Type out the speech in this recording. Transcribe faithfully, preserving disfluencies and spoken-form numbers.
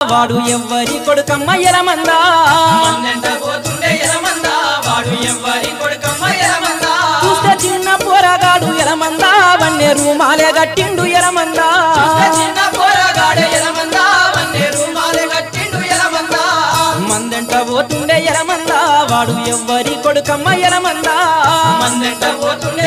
వాడు ఎవ్వరి కొడుకమ్మ ఎలమందా మన్నెంట పోతుండే ఎలమందా వాడు ఎవ్వరి కొడుకమ్మ ఎలమందా చూస్తే చిన్న పోరగాడు ఎలమందా వన్నే రూమాలే గట్టిండు ఎలమందా చూస్తే చిన్న పోరగాడు ఎలమందా వన్నే రూమాలే గట్టిండు ఎలమందా మందెంట పోతుండే ఎలమందా వాడు ఎవ్వరి కొడుకమ్మ ఎలమందా మన్నెంట పోతుండే